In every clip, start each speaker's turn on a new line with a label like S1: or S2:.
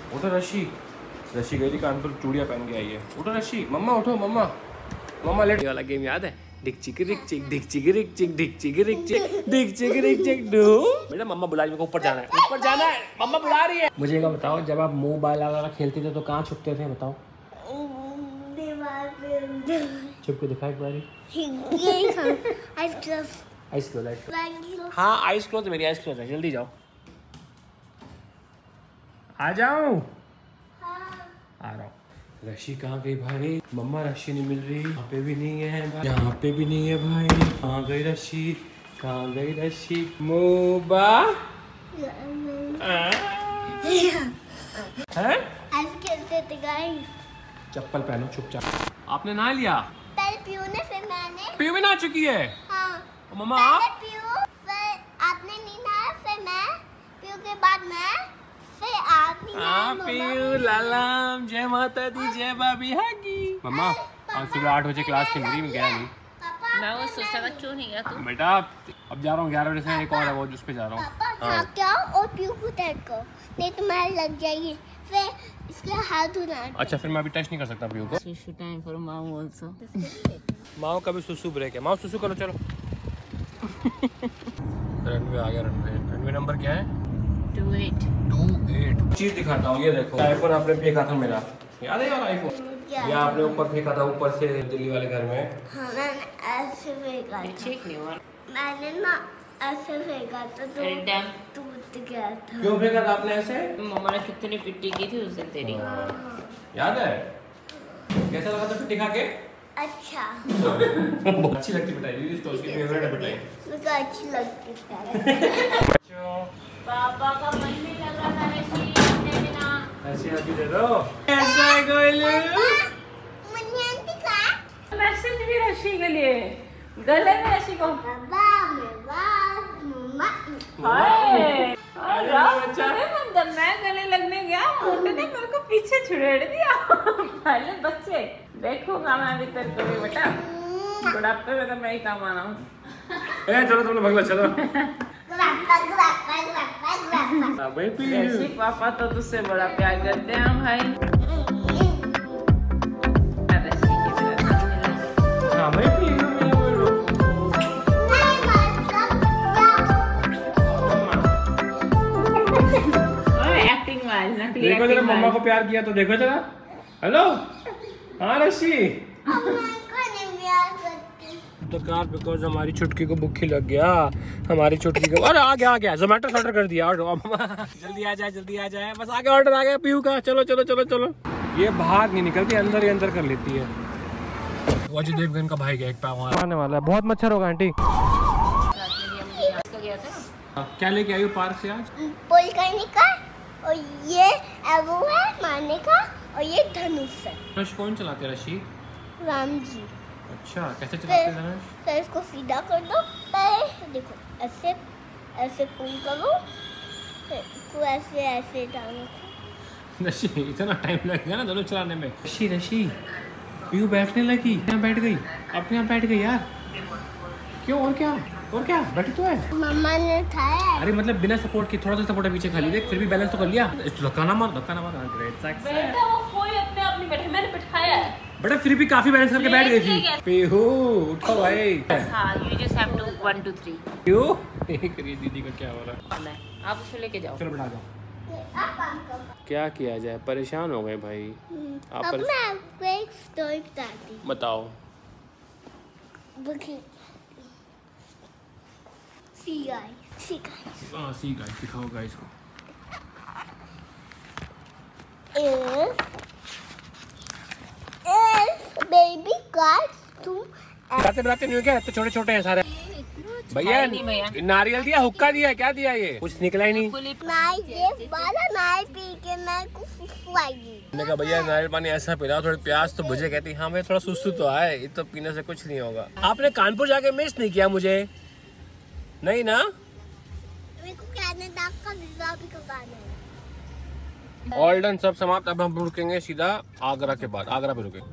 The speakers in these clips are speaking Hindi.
S1: उठो रशी। रशी गई थी कानपुर, चूड़ियाँ पहन के आई है। उठो रशी, मम्मा उठो, मम्मा मम्मा लेट। वाला गेम याद है? डिक चिक रिक चिक, डिक चिक रिक चिक, डिक चिक रिक चिक, डिक चिक रिक चिक डू। बेटा मम्मा बुला रही है, मेरे को ऊपर जाना है, ऊपर जाना है, मम्मा बुला रही है। मुझे क्या बताओ, जब आप मोबाइल वाला खेलते थे तो कहाँ छुपते थे बताओ? छुप के दिखाई एक बारी। Eyes close. हाँ आइस क्लोज, मेरी आइस क्लोज है, जल्दी जाओ। आ जाओ। आ रहा हूँ। रशी कहाँ गई भाई? मम्मा रशी नहीं मिल रही, यहाँ पे भी नहीं है भाई, यहाँ पे भी नहीं है भाई। कहाँ गई रशी? कहाँ गई रशी? मोबा है? चप्पल पहनो चुपचाप। आपने नहा लिया?
S2: पहले पीयू ने, फिर मैंने।
S1: पीयू भी नहा चुकी है?
S2: हाँ।
S1: मम्मा आप?
S2: पीयू, फिर आपने नहीं नहाया, फिर मैं, पीयू के बाद मैं, फिर आप नहीं नहाए।
S1: पीयू लालाम, जय माता दी, जय भाभी हागी। मम्मा आज सुबह 8 बजे क्लास थी मेरी, मैं गया नहीं।
S3: मैं वो सोचा था क्यों नहीं गया तू?
S1: बेटा अब जा रहा हूँ 11 बजे से, एक और है वो जिस पे जा रहा हूँ।
S2: पापा क्या और पीयू को टच करो, नहीं तो मैं लग जाएगी, फिर इसके हाथ धोना।
S1: अच्छा फिर मैं अभी टच नहीं कर सकता पीयू को।
S3: सुसु टाइम फॉर माऊ आल्सो।
S1: माओ का भी सुसु ब्रेक है, माओ सुसु करो चलो। रनवे आ गया, रनवे नंबर क्या है? 28 चीज दिखाता हूँ, ये देखो आईफोन आपने फेंका था मेरा, याद है यार आईफोन? ये आपने ऊपर फेंका था, ऊपर से दिल्ली वाले घर में।
S2: हाँ मैंने ऐसे फेंका था।
S3: ठीक नहीं हुआ।
S2: मैंने ना ऐसे फेंका था तो टूट गया था।
S1: क्यों फेंका था आपने ऐसे?
S3: मम्मा ने कितनी पिट्टी की थी उस दिन तेरी।
S1: याद है? कैसा लगा था पिट्टी खा के?
S2: अच्छा।
S1: बहुत अच्छी लगती मिठाई, ये तो उसकी फेवरेट है मिठाई।
S2: मुझे अच्छी लगती है।
S3: पापा का मन नहीं लग रहा था रशी अपने बिना।
S1: ऐसे अभी दे दो। ऐसा है गोलू।
S2: मन्नी आंटी का
S3: मैसेज भी रशी के लिए, गले में रशी को।
S2: बाबा मेरा मम्मा।
S3: हाय मतलब मैं गले लगने गया, मोटे ने मेरे को पीछे छुड़ेड़ दिया। पहले बच्चे देखूंगा मैं अभी तेरे को भी बेटा, बुढ़ापे में तो मैं ही काम आना हूँ।
S1: चलो तुम लोग भगला चलो।
S3: रशी पापा तो तुझसे बड़ा प्यार करते हैं हम भाई।
S1: हाँ भाई
S3: एक्टिंग वाइज नकली।
S1: देखो जरा मम्मा को प्यार किया तो देखो जरा। हेलो हाँ रशी। सरकार बिकॉज हमारी छुटकी को भूखी लग गया, हमारी छुटकी को। अरे आ गया जोमेटो ऑर्डर कर दिया। जल्दी आ जाए जल्दी आ जाए, बस आगे ऑर्डर आ गया पीयू का। चलो चलो चलो चलो। ये बाहर नहीं निकलती, अंदर ही अंदर कर लेती है। अजय देवगन का भाई गया एक पाव आने वाला है, बहुत मच्छर होगा आंटी। क्या लेके आई हो पार्क से आज?
S2: पुल करने का, और ये वो है मारने का, और ये धनुष है।
S1: धनुष कौन चलाते हैं? रशी
S2: राम जी।
S1: अच्छा कैसे चलाते हैं धनुष?
S2: फिर इसको सीधा कर दो, पहले देखो ऐसे ऐसे पुल करो, फिर इसको ऐसे ऐसे डालो।
S1: रशी इतना टाइम लगेगा ना धनुष चलाने में? रशी रशी पीयू बैठने लगी, यहाँ बैठ गई, अपने यहाँ बैठ गई यार। क्यों? और क्या बैठी तो है।
S2: मम्मा ने उठाया।
S1: अरे मतलब बिना सपोर्ट की, थोड़ा सा सपोर्ट पीछे खाली देख, फिर भी बैलेंस तो कर लिया। धक्का ना मार ग्रेट सक्सेस।
S3: बेटा वो कोई अपने आप नहीं बैठा, मैंने बिठाया है।
S1: बेटा फिर भी काफी बैलेंस करके बैठ गई थी। पीहू उठो भाई।
S3: हाँ you just have to 1 2 3।
S1: क्यों? करिए दीदी का क्या हो रहा है?
S3: आप उसको लेके जाओ।
S1: चलो बैठा जाओ। क्या किया जाए, परेशान हो गए भाई।
S2: अब मैं आपको एक स्टोरी बताती हूँ।
S1: बताओ। सी गाइस दिखाओ गाइस को।
S2: बेबी गाइस तुम
S1: बताते नहीं हो क्या? तो छोटे छोटे हैं सारे। भैया नारियल दिया, हुक्का दिया, क्या दिया? ये कुछ निकला ही नहीं।
S2: नारियल पी के मैं कुछ सुसु आएगी।
S1: मैंने कहा भैया नारियल पानी ऐसा पिलाओ, थोड़ी प्यास तो बुझे। कहती हाँ मैं थोड़ा सुसु तो आए, ये तो पीने से कुछ नहीं होगा। आपने कानपुर जाके मिस नहीं किया मुझे? नहीं ना?
S2: मेरे को कनाडा का वीजा भी करवाना है।
S1: ऑल डन, सब समाप्त। अब हम रुकेंगे सीधा आगरा के बाद। आगरा पे रुके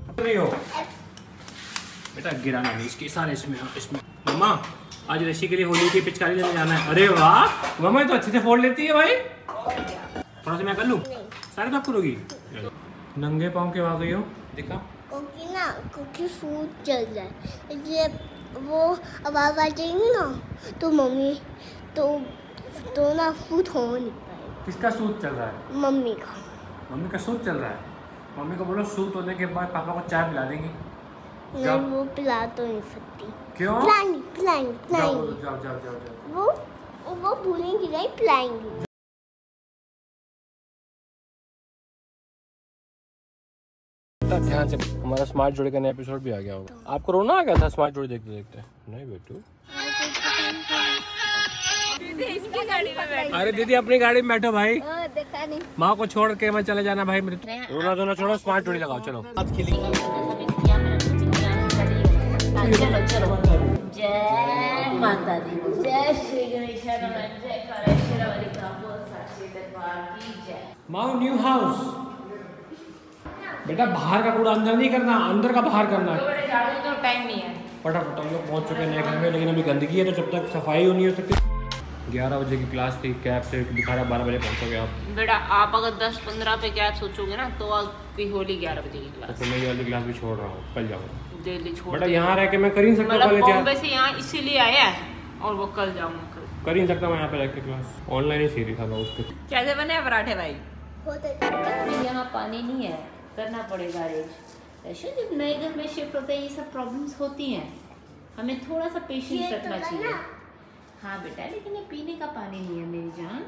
S1: बेटा, गिराना नहीं इसके सारे इसमें। मम्मा आज रशी के लिए होली की पिचकारी लेने जाना है। अरे वाह मम्मा तो अच्छे से फोड़ लेती है भाई। थोड़ा सा मैं कर लूँ? सारे साफ करोगी? नंगे पाँव क्यों आ गई हो? दिखा।
S2: क्योंकि सूट चल रहा है, इसलिए वो आवाज आ जाएंगी ना तो मम्मी तो ना सूट हो नहीं पाएगा।
S1: किसका सूट चल रहा है?
S2: मम्मी का।
S1: मम्मी का सूट चल रहा है। मम्मी को बोलो सूट होने के बाद पापा को चाय पिला देंगी।
S2: नहीं, वो पिला तो नहीं सकती।
S1: क्यों?
S2: पिलाएंगी।
S1: जाओ।
S2: वो भूलेंगी नहीं, पिलाएंगी।
S1: ध्यान से, हमारा स्मार्ट जोड़ी का नया एपिसोड भी आ गया होगा। आपको रोना आ गया था स्मार्ट जोड़ी देखते देखते? नहीं बेटू।
S3: इसकी गाड़ी में बैठ।
S1: अरे दीदी अपनी गाड़ी में बैठो भाई।
S2: देखा नहीं।
S1: माँ को छोड़ के मैं चले जाना भाई। मेरे रोना धोना छोड़ो, स्मार्ट जोड़ी लगाओ। चलो
S3: चलो जय माता दी, जय श्री गणेश, जय कालेश्वरी का बोल साक्षी दरबार की जय।
S1: माँ न्यू हाउस। बेटा बाहर का कूड़ा अंदर नहीं करना, अंदर का बाहर करना है।
S3: बड़े झाड़ू तो टाइम नहीं है।
S1: फटाफट हम लोग पहुँच चुके हैं नए घर में, लेकिन अभी गंदगी है तो जब तक सफाई हो नहीं हो सकती। 11 बजे की क्लास थी, कैब से दिखा रहा 12 बजे पहुँचोगे आप।
S3: बेटा आप अगर 10-15 पे क्या सोचोगे ना तो आपकी होली 11 बजे की क्लास।
S1: तो मैं ये वाली क्लास भी छोड़ रहा हूँ, कल जाऊँगा।
S3: दिल्ली छोड़
S1: बेटा यहाँ रह के मैं कर ही नहीं सकता।
S3: मतलब
S1: कॉलेज
S3: बॉम्बे से यहाँ इसीलिए आया है और वो कल जाऊँगा।
S1: कर ही नहीं सकता मैं यहाँ पे रह के क्लास। ऑनलाइन ही सीधी था मैं उसके।
S3: कैसे बने पराठे भाई?
S2: यहाँ
S3: पानी नहीं है, करना पड़ेगा अरेंज। ऐसे जब नए घर में शिफ्ट होते हैं ये सब प्रॉब्लम्स होती हैं, हमें थोड़ा सा पेशेंस रखना चाहिए। हाँ बेटा, लेकिन ये पीने का पानी नहीं है मेरी जान।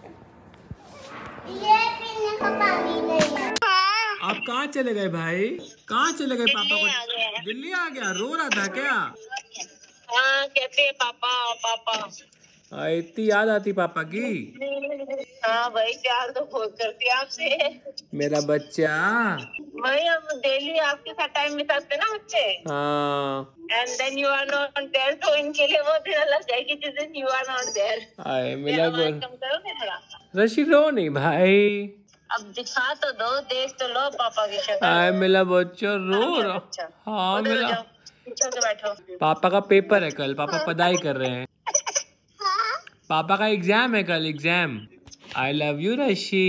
S2: ये पीने का पानी नहीं है।
S1: आप कहाँ चले गए भाई? कहाँ चले गए? पापा को दिल्ली आ गया? रो रहा था क्या?
S4: हाँ, कहते हैं पापा।
S1: इतनी याद आती पापा की?
S4: हाँ भाई, प्यार तो बहुत करती है आपसे।
S1: मेरा बच्चा।
S4: भाई हम डेली आपके साथ टाइम बिताते ना बच्चे।
S1: हाँ।
S4: And then you are not there, तो इनके लिए वो दिन अलग जाएगी जिस दिन यू आर नॉट देयर।
S1: आए मिला बोल।
S4: कम करोगे थोड़ा?
S1: रशी रो नहीं भाई।
S4: अब दिखा तो दो, देख तो लो पापा की शक्ल।
S1: आए मिला बच्चा रो रहा।
S4: अच्छा,
S1: हाँ
S4: उधर
S1: मिला।
S4: जाओ, पीछे के बैठो।
S1: पापा का पेपर है कल, पापा पढ़ाई कर रहे हैं। पापा का एग्जाम है कल, एग्जाम। आई लव यू रशी।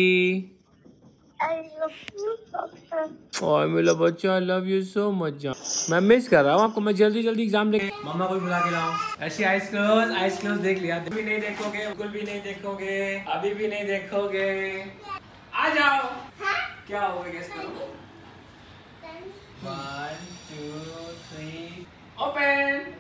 S1: और मेरा बच्चा, I love you so much. मैं मिस कर रहा हूँ आपको। मैं जल्दी एग्जाम दे। मम्मा को भी बुला के लाओ। ऐसी आइस क्लोज देख लिया। भी नहीं देखोगे, बिल्कुल भी नहीं देखोगे, अभी भी नहीं देखोगे। आ जाओ। क्या हो गया? गेस करो। 1 2 3 ओपन।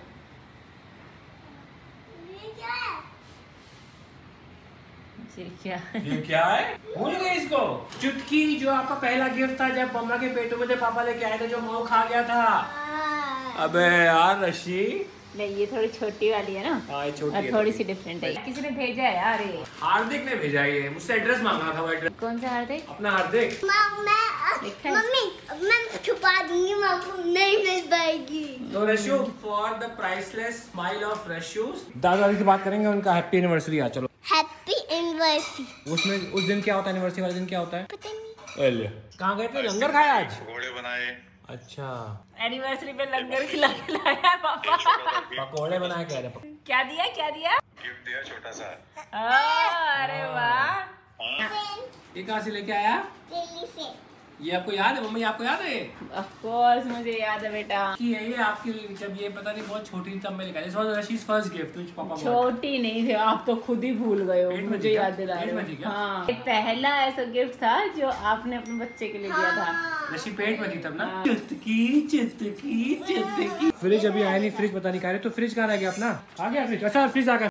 S1: ये क्या है? भूल गए इसको? चुटकी, जो आपका पहला गिफ्ट था जब मम्मा के पेटों में थे, पापा लेके आए थे, जो माँ खा गया था। अबे यार रशी।
S3: नहीं, ये थोड़ी छोटी वाली है ना।
S1: हाँ ये छोटी है,
S3: थोड़ी सी डिफरेंट है। किसी ने भेजा है यार ये?
S1: हार्दिक ने भेजा ये। मुझसे एड्रेस मांगना था वो एड्रेस।
S3: कौन सा हार्दिक?
S1: अपना हार्दिक।
S2: मम्मी मैं छुपा दूंगी, आपको नहीं मिल पाएगी।
S1: तो Rashu, for the priceless smile of Rashu, दादा से बात करेंगे। उनका हैप्पी एनिवर्सरी आ। चलो
S2: हैप्पी एनिवर्सरी।
S1: उसमें उस दिन क्या होता है? एनिवर्सरी वाले दिन क्या होता है?
S2: पता नहीं।
S1: कहाँ गए थे? लंगर खाया आज?
S5: पकोड़े बनाए।
S1: अच्छा,
S3: एनिवर्सरी पे लंगर खिलाया पापा।
S1: पकोड़े बनाए कह रहे।
S3: क्या दिया?
S5: गिफ्ट दिया छोटा सा।
S3: अरे वाह।
S1: ये कहाँ से लेके आया?
S2: दिल्ली से।
S1: ये आपको याद है? मम्मी आपको याद है?
S3: ऑफ कोर्स मुझे याद है बेटा।
S1: कि ये आपकी जब ये पता नहीं बहुत छोटी थी तब मैं लेकर आया। रशीज फर्स्ट गिफ्ट तुझ पापा को।
S3: छोटी नहीं थी, आप तो खुद ही भूल गए हो।
S1: पेट में
S3: मुझे
S1: थी क्या?
S3: याद दिला
S1: पेट में
S3: रहे
S1: थी
S3: हो।
S1: क्या?
S3: हाँ, ये पहला ऐसा गिफ्ट था जो आपने अपने बच्चे के लिए दिया था।
S1: रशी पेट में थी तब ना। चुटकी। फ्रिज अभी आया नहीं, फ्रिज पता नहीं कहा रहे। तो फ्रिज कहाँ रह गया अपना? आ गया फ्रिज? अच्छा फ्रिज आ गया।